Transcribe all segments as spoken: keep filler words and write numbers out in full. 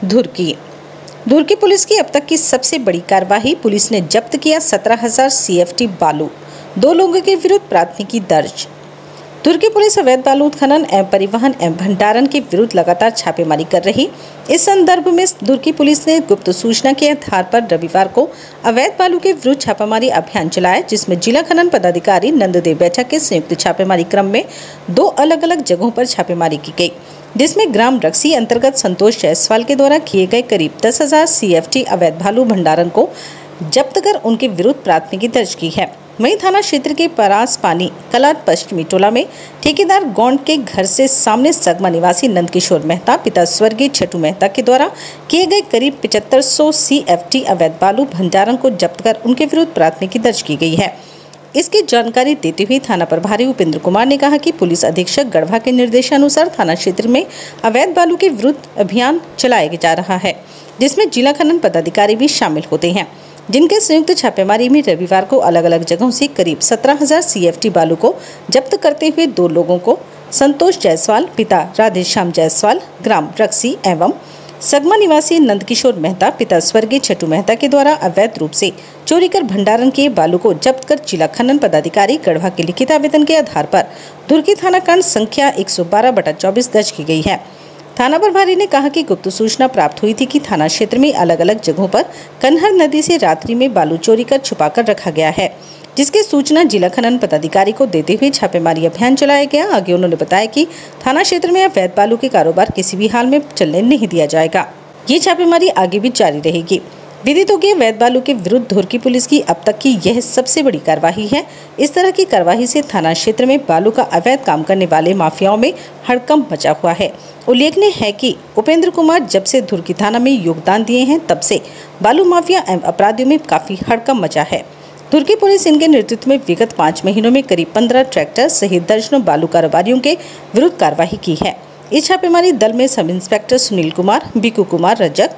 धुर्की धुर्की police की अब तक की सबसे बड़ी कार्रवाई। पुलिस ने जब्त किया सत्रह हजार सीएफटी बालू। दो लोगों के विरुद्ध प्राथमिकी दर्ज। धुर्की पुलिस अवैध बालू उत्खनन एवं परिवहन एवं भंडारण के विरुद्ध लगातार छापेमारी कर रही। इस संदर्भ में धुर्की पुलिस ने गुप्त सूचना के आधार पर रविवार को अवैध बालू के विरुद्ध छापेमारी अभियान चलाया, जिसमें जिला खनन पदाधिकारी नंददेव बैठक के संयुक्त छापेमारी क्रम में दो अलग अलग जगहों पर छापेमारी की गई, जिसमें ग्राम रक्सी अंतर्गत संतोष जायसवाल के द्वारा किए गए करीब दस हजार सीएफटी अवैध बालू भंडारण को जब्त कर उनके विरुद्ध प्राथमिकी दर्ज की है। वहीं थाना क्षेत्र के परास पानी कलार पश्चिमी टोला में ठेकेदार गौंड के घर से सामने सगमा निवासी नंदकिशोर मेहता पिता स्वर्गीय छटू मेहता के द्वारा किए गए करीब पचहत्तर सौ सीएफटी अवैध बालू भंडारण को जब्त कर उनके विरुद्ध प्राथमिकी दर्ज की गई है। इसकी जानकारी देते हुए थाना प्रभारी उपेंद्र कुमार ने कहा कि पुलिस अधीक्षक गढ़वा के निर्देशानुसार थाना क्षेत्र में अवैध बालू के विरुद्ध अभियान चलाया जा रहा है, जिसमें जिला खनन पदाधिकारी भी शामिल होते हैं, जिनके संयुक्त छापेमारी में रविवार को अलग अलग जगहों से करीब सत्रह हजार सीएफटी बालू को जब्त करते हुए दो लोगों को संतोष जायसवाल पिता राधेश्याम जायसवाल ग्राम रक्सी एवं सगमा निवासी नंदकिशोर मेहता पिता स्वर्गीय छटू मेहता के द्वारा अवैध रूप से चोरी कर भंडारण किए बालू को जब्त कर जिला खनन पदाधिकारी गढ़वा के लिखित आवेदन के आधार पर धुर्की थाना कांड संख्या एक सौ बारह बटा चौबीस दर्ज की गई है। थाना प्रभारी ने कहा कि गुप्त सूचना प्राप्त हुई थी कि थाना क्षेत्र में अलग अलग जगहों पर कन्हर नदी से रात्रि में बालू चोरी कर छुपाकर रखा गया है, जिसकी सूचना जिला खनन पदाधिकारी को देते हुए छापेमारी अभियान चलाया गया। आगे उन्होंने बताया कि थाना क्षेत्र में अवैध बालू के कारोबार किसी भी हाल में चलने नहीं दिया जाएगा। ये छापेमारी आगे भी जारी रहेगी। विदित हो कि अवैध बालू के विरुद्ध धुर्की पुलिस की अब तक की यह सबसे बड़ी कार्रवाई है। इस तरह की कार्रवाई से थाना क्षेत्र में बालू का अवैध काम करने वाले माफियाओं में हड़कंप मचा हुआ है। उल्लेखनीय है कि उपेंद्र कुमार जब से धुर्की थाना में योगदान दिए हैं, तब से बालू माफिया एवं अपराधियों में काफी हड़कंप मचा है। धुर्की पुलिस इनके नेतृत्व में विगत पाँच महीनों में करीब पंद्रह ट्रैक्टर सहित दर्जनों बालू कारोबारियों के विरुद्ध कार्रवाई की है। इस छापेमारी दल में sub inspector Sunil Kumar, Biku Kumar Rajak,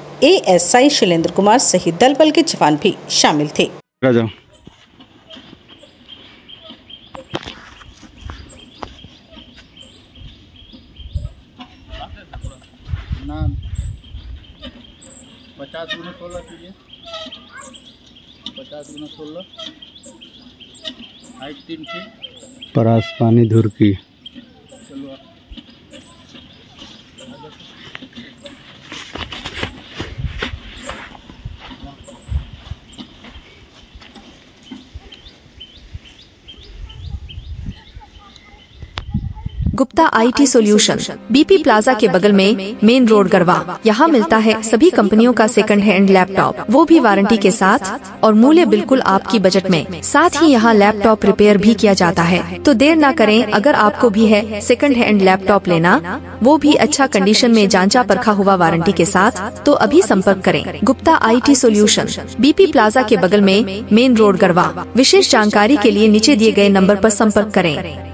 ASI Shailendra Kumar सहित दल बल के जवान भी शामिल थे। पचास गुना सोलह कीजिए, पचास गुना सोलह, हाइट तीन फीट, परास पानी धुर्की। चलो Gupta IT solution BP plaza के बगल में मेन रोड गढ़वा। यहाँ मिलता है सभी कंपनियों का सेकंड हैंड लैपटॉप, वो भी वारंटी के साथ और मूल्य बिल्कुल आपकी बजट में। साथ ही यहाँ लैपटॉप रिपेयर भी किया जाता है। तो देर ना करें, अगर आपको भी है सेकंड हैंड लैपटॉप लेना, वो भी अच्छा कंडीशन में जांचा परखा हुआ वारंटी के साथ, तो अभी संपर्क करें। Gupta IT solution BP plaza के बगल में मेन रोड गढ़वा। विशेष जानकारी के लिए नीचे दिए गए नंबर पर संपर्क करें।